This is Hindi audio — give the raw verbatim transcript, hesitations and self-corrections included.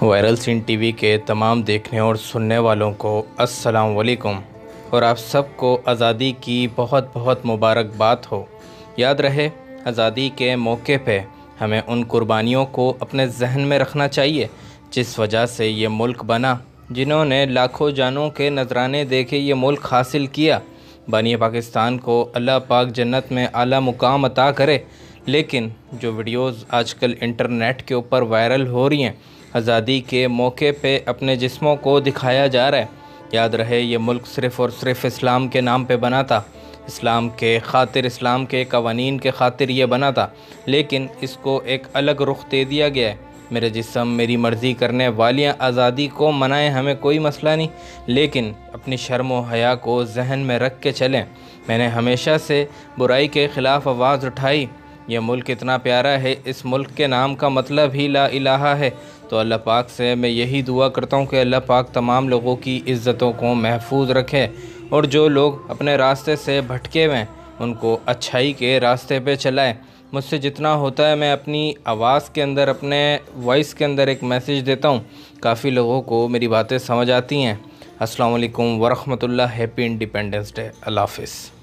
वायरल सीन टीवी के तमाम देखने और सुनने वालों को अस्सलाम वालेकुम और आप सबको आज़ादी की बहुत बहुत मुबारकबाद हो। याद रहे, आज़ादी के मौके पे हमें उन कुर्बानियों को अपने जहन में रखना चाहिए जिस वजह से ये मुल्क बना, जिन्होंने लाखों जानों के नजराने देखे ये मुल्क हासिल किया। बानी पाकिस्तान को अल्लाह पाक जन्नत में आला मुकाम अता करे। लेकिन जो वीडियोज़ आजकल इंटरनेट के ऊपर वायरल हो रही हैं, आज़ादी के मौके पे अपने जिस्मों को दिखाया जा रहा है। याद रहे, ये मुल्क सिर्फ़ और सिर्फ इस्लाम के नाम पे बना था, इस्लाम के ख़ातिर, इस्लाम के कवानीन के ख़ातिर ये बना था, लेकिन इसको एक अलग रुख दे दिया गया है। मेरे जिस्म मेरी मर्ज़ी करने वालियाँ आज़ादी को मनाएं, हमें कोई मसला नहीं, लेकिन अपनी शर्म व हया को जहन में रख के चलें। मैंने हमेशा से बुराई के ख़िलाफ़ आवाज़ उठाई। यह मुल्क इतना प्यारा है, इस मुल्क के नाम का मतलब ही ला इलाहा है। तो अल्लाह पाक से मैं यही दुआ करता हूँ कि अल्लाह पाक तमाम लोगों की इज़्ज़तों को महफूज रखे और जो लोग अपने रास्ते से भटके हुए हैं उनको अच्छाई के रास्ते पे चलाएं। मुझसे जितना होता है मैं अपनी आवाज़ के अंदर, अपने वॉइस के अंदर एक मैसेज देता हूँ। काफ़ी लोगों को मेरी बातें समझ आती हैं। अस्सलाम वालेकुम वरहमतुल्लाह। Happy independence day. अल्लाह हाफ़िज़।